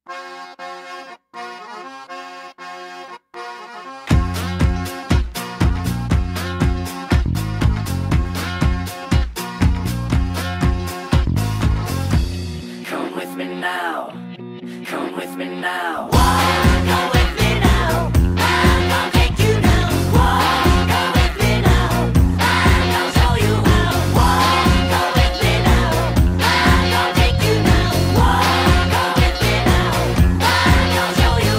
Come with me now. Come with me now. Come with me now. I'm gonna take you down. Come with me now. I'm gonna show you how. Come with me now. I'm gonna take you down. Come with me now. I'm gonna show you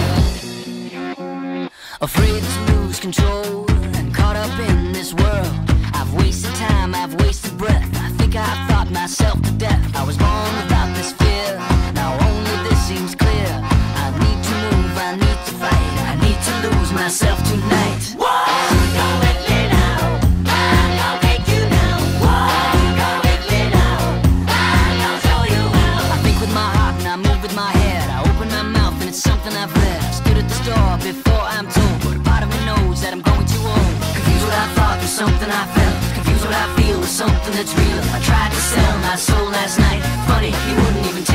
how. Afraid to lose control and caught up in this world. I've wasted time, I've wasted breath. I think I've thought myself to death. I was born without this fear. Now only this seems clear. I need to move, I need to fight. I need to lose myself tonight. Come with me now. I'm gonna take you down. Come with me now. I'm gonna show you how. I think with my heart and I move with my head. I open my mouth and it's something I've read. I stood at the store before I'm told, but a part of me knows that I'm going too old. Confused what I thought was something I felt. Confused what I feel was something that's real. I tried to sell my soul last night. Funny, he wouldn't even